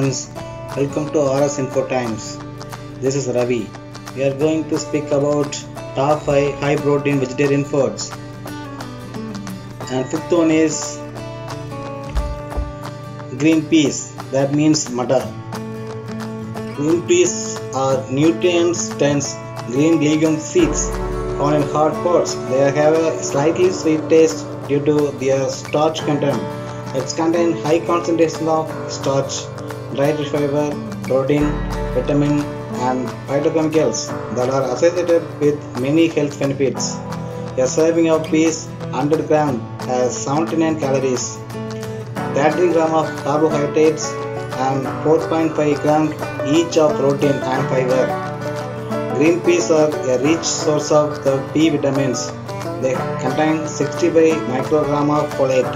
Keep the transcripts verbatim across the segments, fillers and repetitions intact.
friends, welcome to R S Info Times. This is Ravi. We are going to speak about top five high protein vegetarian foods. And fifth one is green peas, that means matar. Green peas are nutrient dense green legume seeds found in hard pods. They have a slightly sweet taste due to their starch content. It contains high concentration of starch, dietary fiber, protein, vitamin and phytochemicals that are associated with many health benefits. A serving of peas one hundred grams has seventy-nine calories, thirty grams of carbohydrates and four point five grams each of protein and fiber. Green peas are a rich source of the B vitamins. They contain sixty-five micrograms of folate,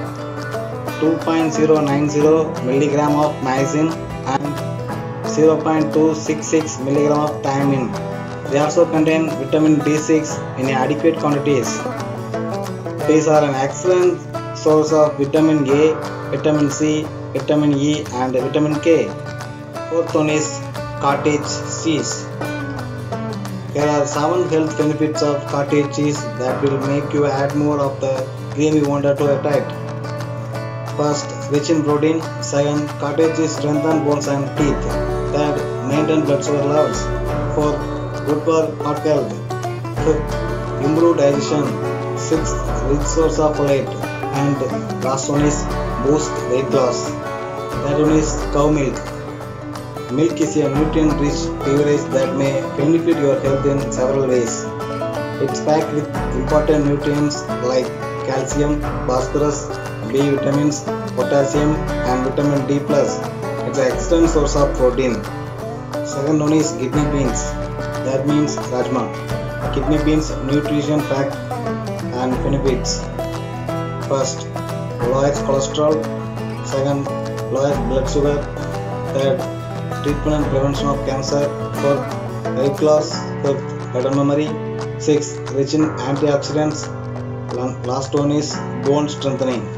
two point zero nine zero milligrams of niacin and zero point two six six milligrams of thiamine. They also contain vitamin B six in adequate quantities. Peas are an excellent source of vitamin A, vitamin C, vitamin E and vitamin K. Fourth one is cottage cheese. There are seven health benefits of cottage cheese that will make you add more of the cream you wanted to add. First, rich in protein. Second, cottage cheese strengthens bones and teeth. Third, maintain blood sugar levels. Fourth, good for heart health. Fifth, improve digestion. Sixth, rich source of folate. And last one is boost weight loss. That one is cow milk. Milk is a nutrient-rich beverage that may benefit your health in several ways. It's packed with important nutrients like calcium, phosphorus, B vitamins, potassium and vitamin D plus. It's an excellent source of protein. Second one is kidney beans. That means rajma. Kidney beans nutrition fact and benefits. First, lowers cholesterol. Second, lowers blood sugar. Third, treatment and prevention of cancer. Fourth, weight loss. Fifth, better memory. Sixth, rich in antioxidants. Last one is bone strengthening.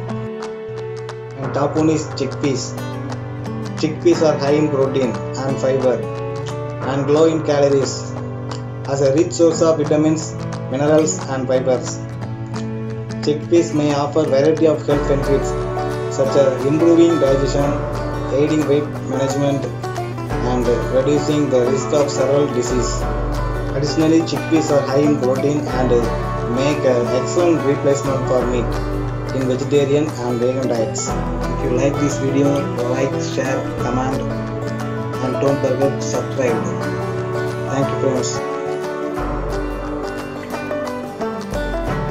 And top one is chickpeas. Chickpeas are high in protein and fiber and low in calories, as a rich source of vitamins, minerals and fibers. Chickpeas may offer variety of health benefits such as improving digestion, aiding weight management and reducing the risk of several diseases. Additionally, chickpeas are high in protein and make an excellent replacement for meat in vegetarian and vegan diets. If you like this video, like, share, comment and don't forget to subscribe. Thank you friends.